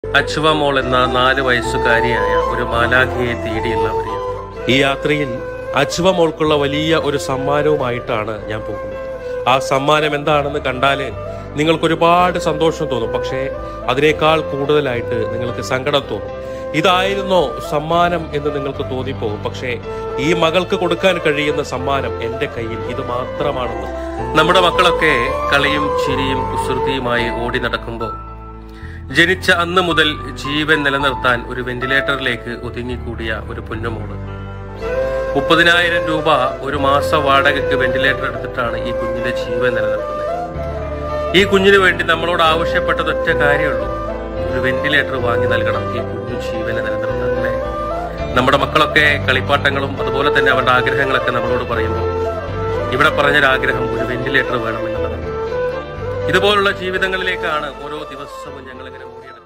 അച്ചുവ മോൾ എന്ന 4 വയസ്സുകാരിയായ ഒരു മാലാഖയെ തേടിയുള്ള ഒരു യാത്ര. ഈ യാത്രയിൽ അച്ചുവ മോൾക്കുള്ള വലിയ ഒരു സമ്മാനവുമായിട്ടാണ് ഞാൻ പോകുന്നത്. ആ സമ്മാനം എന്താണെന്ന് കണ്ടാല് നിങ്ങൾക്ക് ഒരുപാട് സന്തോഷം തോന്നും, പക്ഷേ അതിനേക്കാൾ കൂടുതലായിട്ട് നിങ്ങൾക്ക് സങ്കടം തോന്നും. ഇതായിരുന്നോ സമ്മാനം എന്ന് നിങ്ങൾക്ക് തോന്നിപ്പോകും. പക്ഷേ ഈ മകൾക്ക് കൊടുക്കാൻ കഴിയുന്ന സമ്മാനം എൻ്റെ കയ്യിൽ ഇത് മാത്രമാണെന്ന്. നമ്മുടെ മക്കളൊക്കെ കളിയും ചിരിയും കുസൃതിയുമായി ഓടി നടക്കുമ്പോൾ ജനിച്ച അന്ന് മുതൽ ജീവൻ നിലനിർത്താൻ ഒരു വെന്റിലേറ്ററിലേക്ക് ഒതുങ്ങിക്കൂടിയ ഒരു പൊന്നുമോള് 30,000 രൂപ ഒരു മാസ വാടകയ്ക്ക് വെന്റിലേറ്റർ എടുത്തിട്ടാണ് ഈ കുഞ്ഞിന്റെ ജീവൻ നിലനിർത്തുന്നത്. ഈ കുഞ്ഞിന് വേണ്ടി നമ്മളോട് ആവശ്യപ്പെട്ടത് ഒറ്റ കാര്യമുള്ളൂ, ഒരു വെന്റിലേറ്റർ വാങ്ങി നൽകണം ഈ കുഞ്ഞു ജീവനെ നിലനിർത്താൻ. അല്ലേ? നമ്മുടെ മക്കളൊക്കെ കളിപ്പാട്ടങ്ങളും അതുപോലെ തന്നെ അവരുടെ ആഗ്രഹങ്ങളൊക്കെ നമ്മളോട് പറയുമ്പോൾ ഇവിടെ പറഞ്ഞൊരാഗ്രഹം ഒരു വെന്റിലേറ്റർ വേണം എന്നുള്ളതാണ്. ഇതുപോലുള്ള ജീവിതങ്ങളിലേക്കാണ് ഓരോ ദിവസവും ഞങ്ങളിങ്ങനെ ഓടിയത്.